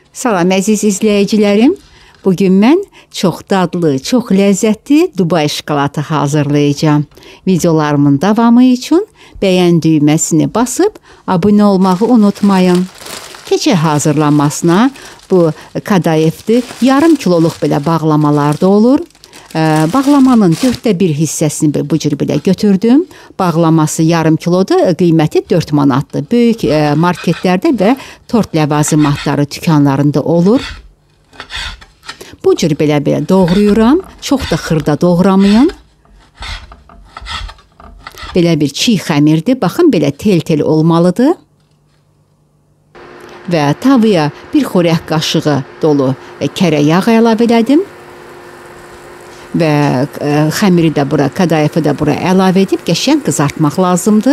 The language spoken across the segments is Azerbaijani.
Salam əziz izləyicilərim. Bugün mən çox dadlı, çox ləzzətli Dubai şokoladı hazırlayacağım. Videolarımın davamı üçün bəyən düyməsini basıb abunə olmağı unutmayın. Keçə hazırlanmasına bu kadayıfdır. Yarım kiloluq belə bağlamalar da olur. Bağlamanın 1/4 hissəsini bu cür belə götürdüm. Bağlaması yarım kilodur, qiyməti 4 manatdır. Böyük marketlərdə və tort ləvazimatları dükanlarında olur. Bu cür belə doğrayıram. Çox da xırda doğramayın. Belə bir çiğ xəmirdir. Baxın, belə tel-tel olmalıdır. Və tavaya bir xörək qaşığı dolu kərə yağ əlavə elədim. Və xəmiri də bura, kadayıfı da bura əlavə edib qəşəng qızartmaq lazımdır.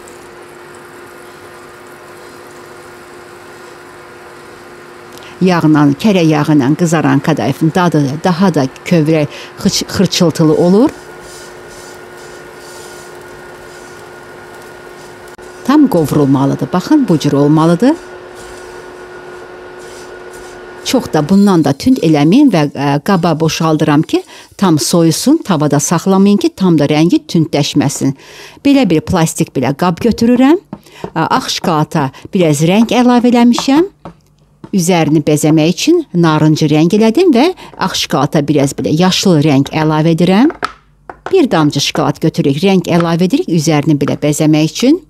Yağla, kərə yağı ilə qızaran kadayıfın dadı daha da kövrək, xırçıltılı olur. Tam qovrulmalıdır. Baxın, bu cür olmalıdır. Çox da bundan da tünd eləməyin və qaba boşaldıram ki, tam soyusun, tavada saxlamayın ki, tam da rəngi tündləşməsin. Belə bir plastik belə qab götürürəm. Ağ şokolata biraz rəng əlavə eləmişəm. Üzərini bəzəmək üçün narıncı rəng elədim və ağ şokolata biraz belə yaşlı rəng əlavə edirəm. Bir damcı şokolat götürürük, rəng əlavə edirik üzərini belə bəzəmək üçün.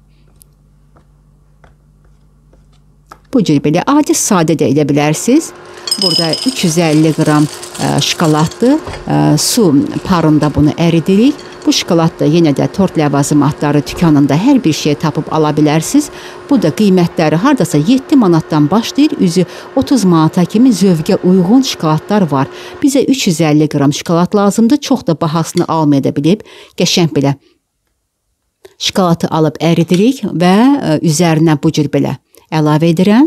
Bu cür belə adi sadə də edə bilərsiniz. Burada 350 qram şokoladdır. Su parında bunu əridirik. Bu şokolad da yenə də tort ləvazimatları dükanında hər bir şey tapıb ala bilərsiniz. Bu da qiymətləri hardasa 7 manatdan başlayır. Üzü 30 manata kimi zövqə uyğun şokoladlar var. Bizə 350 qram şokolad lazımdır. Çox da bahasını almaya da bilib. Qəşəng belə şokoladı alıb əridirik və üzərinə bu cür belə əlavə edirəm.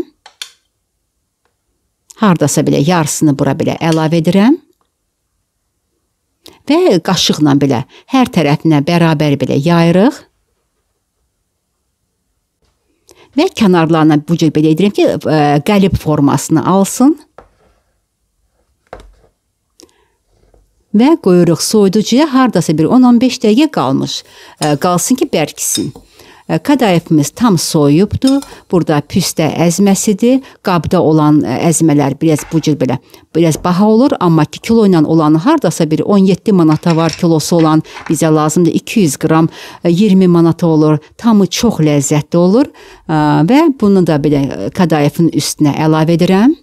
Hardasa belə yarısını bura belə əlavə edirəm. Və qaşıqla belə hər tərəfinə bərabər belə yayırıq. Və kənarlarına bu cür belə edirəm ki, qəlib formasını alsın. Və qoyuruq soyuducuya, hardasa bir 10-15 dəqiqə qalsın ki, bərkisin. Kadayıfımız tam soyubdur. Burada püstə əzməsidir. Qabda olan əzmələr biraz bu cür belə biraz baha olur, amma ki kilo ilə olanı hardasa bir 17 manata var, kilosu olan bizə lazımdır 200 qram 20 manata olur. Tamı çox ləzzətli olur və bunu da belə kadayıfın üstünə əlavə edirəm.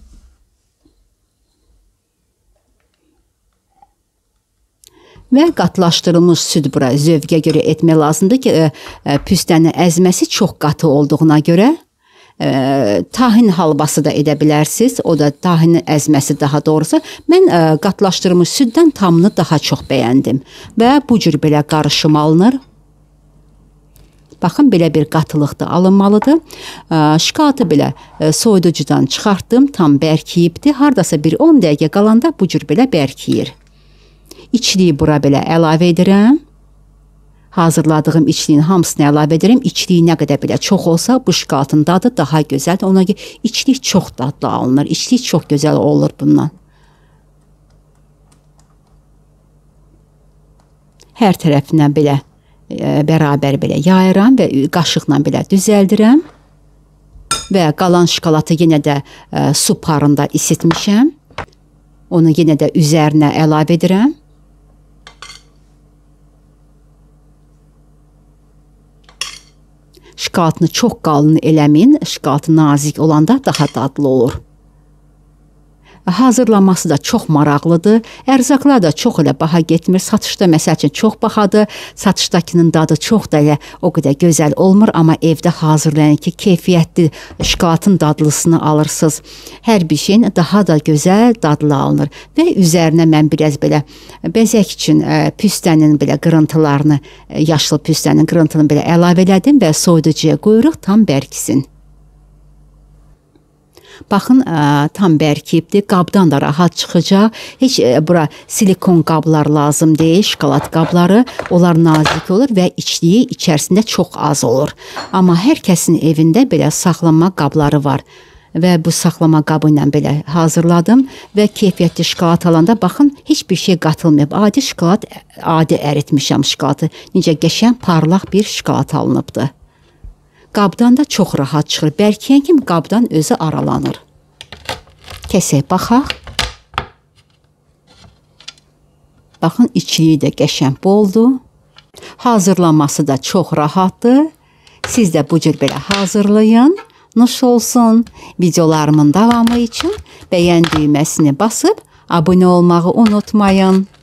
Və qatlaşdırılmış süd bura zövqə görə etmək lazımdır ki, püstənin əzməsi çox qatı olduğuna görə. Tahin halvası da edə bilərsiniz. O da tahinin əzməsi daha doğrusu. Mən qatlaşdırılmış süddən tamını daha çox bəyəndim. Və bu cür belə qarışım alınır. Baxın, belə bir qatılıqda alınmalıdır. Şokoladı belə soyuducudan çıxartdım. Tam bərkiyibdir. Hardasa bir 10 dəqiqə qalanda bu cür belə bərkiyir. İçliyi bura belə əlavə edirəm. Hazırladığım içliyin hamısını əlavə edirəm. İçliyi nə qədər belə çox olsa bu şokoladın dadı daha gözəldir. Ona görə içlik çox dadlı alınır. İçlik çox gözəl olur bundan. Hər tərəfindən belə bərabər belə yayıram və qaşıqla belə düzəldirəm. Və qalan şokoladı yenə də su parında isitmişəm. Onu yenə də üzərinə əlavə edirəm. Şokoladını çox qalın eləməyin. Şokoladı nazik olanda daha dadlı olur. Hazırlanması da çox maraqlıdır. Ərzaqlar da çox elə baha getmir. Satışda məsəl üçün çox bahadır. Satışdakının dadı çox da elə o qədər gözəl olmur. Amma evdə hazırlayan ki, keyfiyyətli şokoladın dadlısını alırsınız. Hər bir şeyin daha da gözəl dadlı alınır. Və üzərinə mən biraz belə bəzək üçün püstənin belə qırıntılarını, yaşlı püstənin qırıntını belə əlavə elədim və soyuducuya qoyuruq, tam bərkisin. Baxın, tam bərkibdir. Qabdan da rahat çıxacaq. Heç bura silikon qablar lazım deyil, şokolad qabları. Onlar nazik olur və içliyi içərisində çox az olur. Amma hər kəsin evində belə saxlanma qabları var. və bu saxlama qabı ilə belə hazırladım və keyfiyyətli şokolad alanda baxın, heç bir şey qatılmayıb. Adi şokolad, adi əritmişəm şokoladı. Necə qəşəng parlaq bir şokolad alınıbdı. Qabdan da çox rahat çıxır. Bərkiyən kimi qabdan özü aralanır. Kəsək baxaq. Baxın, içliyi də qəşəng boldu. Hazırlanması da çox rahatdır. Siz də bu cür belə hazırlayın. Nuş olsun. Videolarımın davamı üçün bəyən düyməsini basıb abunə olmağı unutmayın.